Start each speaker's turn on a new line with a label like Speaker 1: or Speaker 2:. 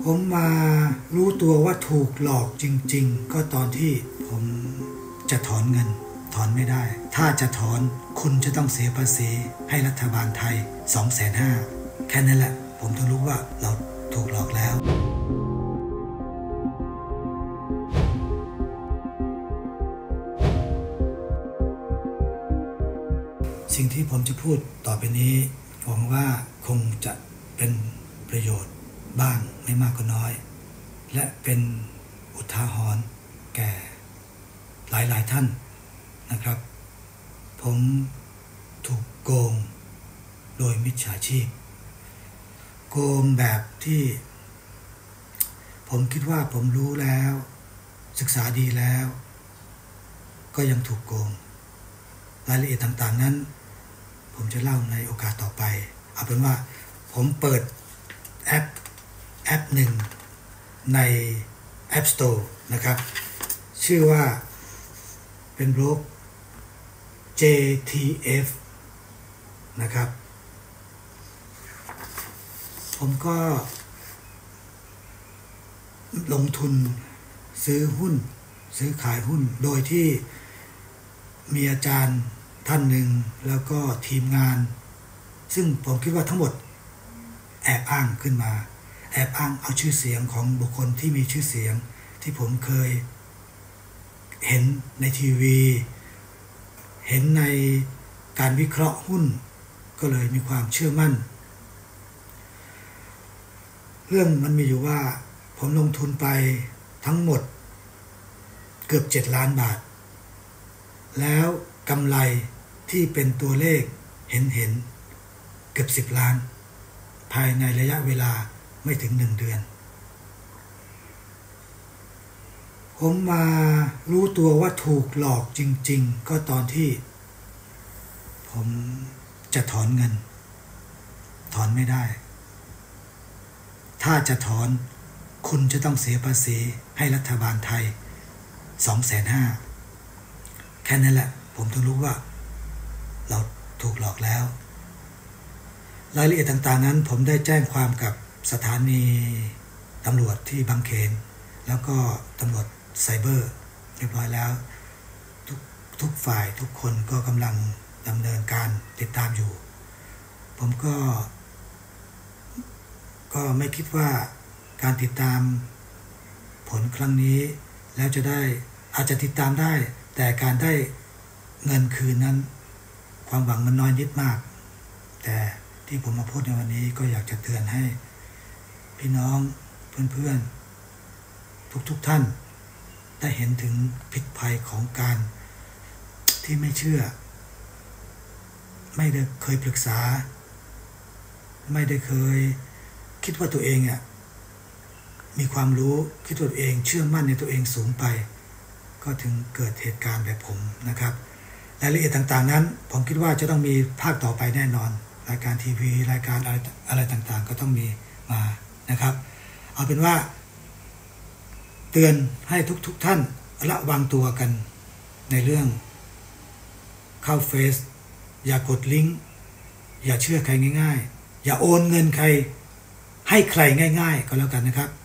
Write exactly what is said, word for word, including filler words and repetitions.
Speaker 1: ผมมารู้ตัวว่าถูกหลอกจริงๆก็ตอนที่ผมจะถอนเงินถอนไม่ได้ถ้าจะถอนคุณจะต้องเสียภาษีให้รัฐบาลไทย สองแสนห้าหมื่น แค่นั้นแหละผมถึงรู้ว่าเราถูกหลอกแล้วสิ่งที่ผมจะพูดต่อไปนี้หวังว่าคงจะเป็นประโยชน์บ้างไม่มากก็น้อยและเป็นอุทาหรณ์แก่หลายๆท่านนะครับผมถูกโกงโดยมิจฉาชีพโกงแบบที่ผมคิดว่าผมรู้แล้วศึกษาดีแล้วก็ยังถูกโกงรายละเอียดต่างๆนั้นผมจะเล่าในโอกาสต่อไปเอาเป็นว่าผมเปิดแอปแอปหนึ่งใน App Store นะครับชื่อว่าเป็นบล็อก เจ ที เอฟ นะครับผมก็ลงทุนซื้อหุ้นซื้อขายหุ้นโดยที่มีอาจารย์ท่านหนึ่งแล้วก็ทีมงานซึ่งผมคิดว่าทั้งหมดแอบอ้างขึ้นมาแอบอ้างเอาชื่อเสียงของบุคคลที่มีชื่อเสียงที่ผมเคยเห็นในทีวีเห็นในการวิเคราะห์หุ้นก็เลยมีความเชื่อมั่นเรื่องมันมีอยู่ว่าผมลงทุนไปทั้งหมดเกือบเจ็ดล้านบาทแล้วกำไรที่เป็นตัวเลขเห็นเห็นเกือบสิบล้านภายในระยะเวลาไม่ถึงหนึ่งเดือนผมมารู้ตัวว่าถูกหลอกจริงๆก็ตอนที่ผมจะถอนเงินถอนไม่ได้ถ้าจะถอนคุณจะต้องเสียภาษีให้รัฐบาลไทย สองแสนห้าหมื่น แค่นั้นแหละผมถึงรู้ว่าเราถูกหลอกแล้วรายละเอียดต่างๆนั้นผมได้แจ้งความกับสถานีตำรวจที่บางเขนแล้วก็ตำรวจไซเบอร์เรียบร้อยแล้วทุกทุกฝ่ายทุกคนก็กำลังดำเนินการติดตามอยู่ผมก็ก็ไม่คิดว่าการติดตามผลครั้งนี้แล้วจะได้อาจจะติดตามได้แต่การได้เงินคืนนั้นความหวังมันน้อยนิดมากแต่ที่ผมมาพูดในวันนี้ก็อยากจะเตือนให้พี่น้องเพื่อนๆทุกๆ ท่านได้เห็นถึงพิษภัยของการที่ไม่เชื่อไม่ได้เคยปรึกษาไม่ได้เคยคิดว่าตัวเองอ่ะมีความรู้คิดว่าตัวเองเชื่อมั่นในตัวเองสูงไปก็ถึงเกิดเหตุการณ์แบบผมนะครับรายละเอียดต่างๆนั้นผมคิดว่าจะต้องมีภาคต่อไปแน่นอนรายการทีวีรายการอะไรอะไรต่างๆก็ต้องมีมานะครับเอาเป็นว่าเตือนให้ทุกๆท่านระวังตัวกันในเรื่องเข้าเฟซอย่ากดลิงก์อย่าเชื่อใครง่ายๆอย่าโอนเงินใครให้ใครง่ายๆก็แล้วกันนะครับ